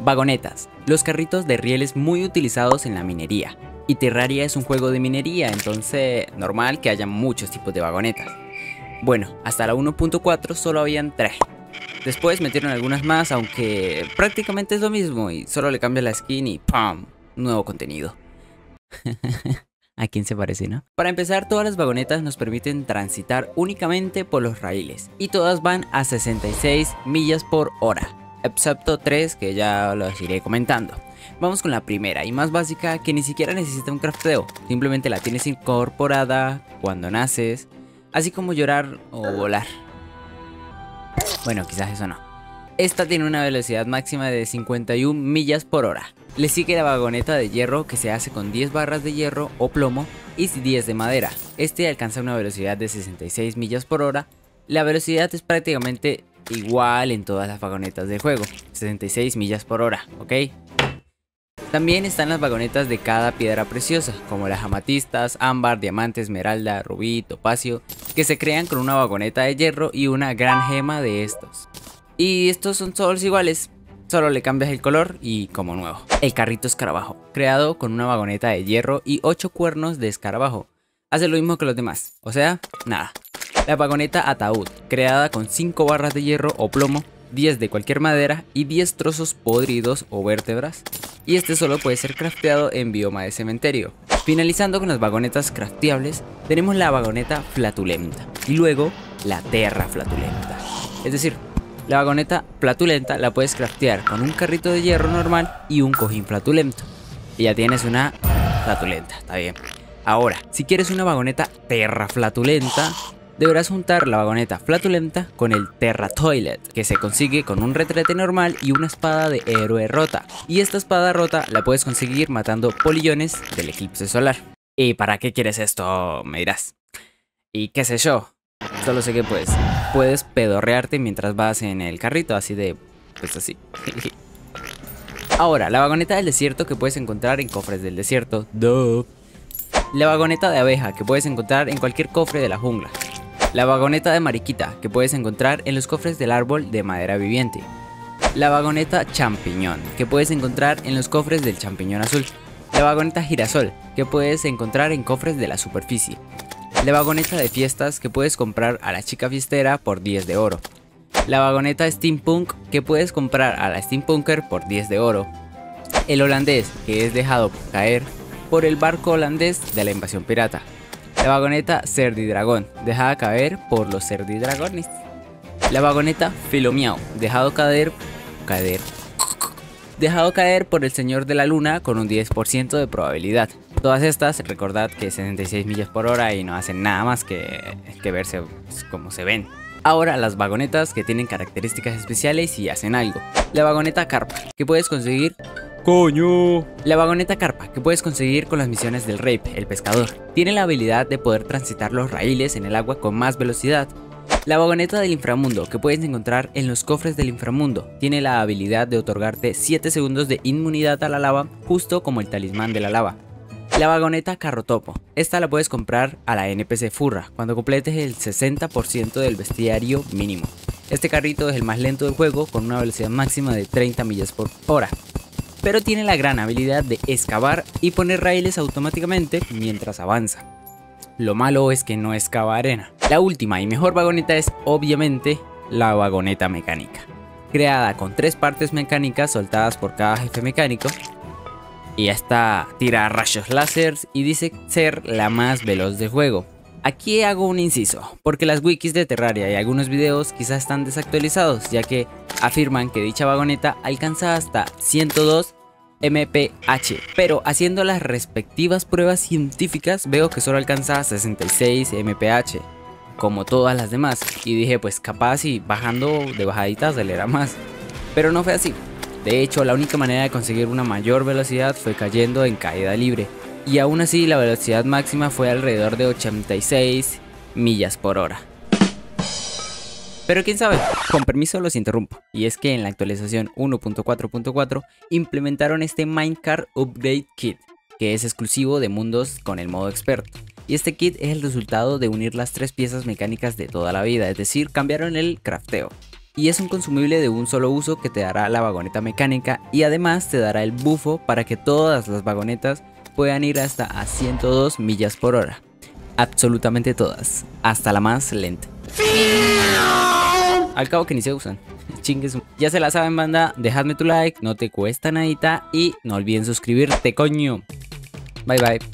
Vagonetas, los carritos de rieles muy utilizados en la minería. Y Terraria es un juego de minería, entonces normal que haya muchos tipos de vagonetas. Bueno, hasta la 1.4 solo habían 3. Después metieron algunas más, aunque prácticamente es lo mismo y solo le cambia la skin y ¡pam! Nuevo contenido. ¿A quién se parece, no? Para empezar, todas las vagonetas nos permiten transitar únicamente por los raíles y todas van a 66 millas por hora, excepto 3 que ya los iré comentando. Vamos con la primera y más básica, que ni siquiera necesita un crafteo, simplemente la tienes incorporada cuando naces, así como llorar o volar. Bueno, quizás eso no. Esta tiene una velocidad máxima de 51 millas por hora. Le sigue la vagoneta de hierro, que se hace con 10 barras de hierro o plomo y 10 de madera. Este alcanza una velocidad de 66 millas por hora. La velocidad es prácticamente igual en todas las vagonetas del juego, 66 millas por hora, ¿ok? También están las vagonetas de cada piedra preciosa, como las amatistas, ámbar, diamante, esmeralda, rubí, topacio, que se crean con una vagoneta de hierro y una gran gema de estos. Y estos son todos iguales, solo le cambias el color y como nuevo. El carrito escarabajo, creado con una vagoneta de hierro y 8 cuernos de escarabajo. Hace lo mismo que los demás, o sea, nada. La vagoneta ataúd, creada con 5 barras de hierro o plomo, 10 de cualquier madera y 10 trozos podridos o vértebras. Y este solo puede ser crafteado en bioma de cementerio. Finalizando con las vagonetas crafteables, tenemos la vagoneta flatulenta y luego la terra flatulenta. Es decir, la vagoneta flatulenta la puedes craftear con un carrito de hierro normal y un cojín flatulento. Y ya tienes una flatulenta, está bien. Ahora, si quieres una vagoneta terra flatulenta, deberás juntar la vagoneta flatulenta con el Terra Toilet, que se consigue con un retrete normal y una espada de héroe rota. Y esta espada rota la puedes conseguir matando polillones del eclipse solar. ¿Y para qué quieres esto? Me dirás. ¿Y qué sé yo? Solo sé que puedes pedorrearte mientras vas en el carrito, así de... pues así. Ahora, la vagoneta del desierto, que puedes encontrar en cofres del desierto. ¡Duh! La vagoneta de abeja, que puedes encontrar en cualquier cofre de la jungla. La vagoneta de mariquita, que puedes encontrar en los cofres del árbol de madera viviente. La vagoneta champiñón, que puedes encontrar en los cofres del champiñón azul. La vagoneta girasol, que puedes encontrar en cofres de la superficie. La vagoneta de fiestas, que puedes comprar a la chica fiestera por 10 de oro. La vagoneta steampunk, que puedes comprar a la steampunker por 10 de oro. El holandés, que es dejado caer por el barco holandés de la invasión pirata. La vagoneta cerdidragón, dejada caer por los cerdidragones. La vagoneta filomiao, dejado caer por el señor de la luna con un 10% de probabilidad. Todas estas, recordad que 66 millas por hora y no hacen nada más que verse como se ven. Ahora las vagonetas que tienen características especiales y hacen algo. La vagoneta carpa, que puedes conseguir... ¡Coño! La vagoneta carpa, que puedes conseguir con las misiones del Rape, el pescador. Tiene la habilidad de poder transitar los raíles en el agua con más velocidad. La vagoneta del inframundo, que puedes encontrar en los cofres del inframundo. Tiene la habilidad de otorgarte 7 segundos de inmunidad a la lava, justo como el talismán de la lava. La vagoneta carrotopo, esta la puedes comprar a la NPC Furra cuando completes el 60% del bestiario mínimo. Este carrito es el más lento del juego, con una velocidad máxima de 30 millas por hora. Pero tiene la gran habilidad de excavar y poner raíles automáticamente mientras avanza. Lo malo es que no excava arena. La última y mejor vagoneta es obviamente la vagoneta mecánica, creada con 3 partes mecánicas soltadas por cada jefe mecánico. Y esta tira rayos láser y dice ser la más veloz del juego. Aquí hago un inciso, porque las wikis de Terraria y algunos videos quizás están desactualizados, ya que afirman que dicha vagoneta alcanza hasta 102 mph, pero haciendo las respectivas pruebas científicas veo que solo alcanza 66 mph, como todas las demás, y dije pues capaz y bajando de bajadita acelera más, pero no fue así. De hecho, la única manera de conseguir una mayor velocidad fue cayendo en caída libre, y aún así la velocidad máxima fue alrededor de 86 millas por hora. Pero quién sabe, con permiso los interrumpo, y es que en la actualización 1.4.4 implementaron este Minecart Upgrade Kit, que es exclusivo de mundos con el modo experto. Y este kit es el resultado de unir las 3 piezas mecánicas de toda la vida, es decir, cambiaron el crafteo. y es un consumible de un solo uso que te dará la vagoneta mecánica y además te dará el bufo para que todas las vagonetas puedan ir hasta a 102 millas por hora. Absolutamente todas, hasta la más lenta. Al cabo que ni se usan. Chingues. Ya se la saben, banda, dejadme tu like, no te cuesta nadita y no olviden suscribirte, coño. Bye bye.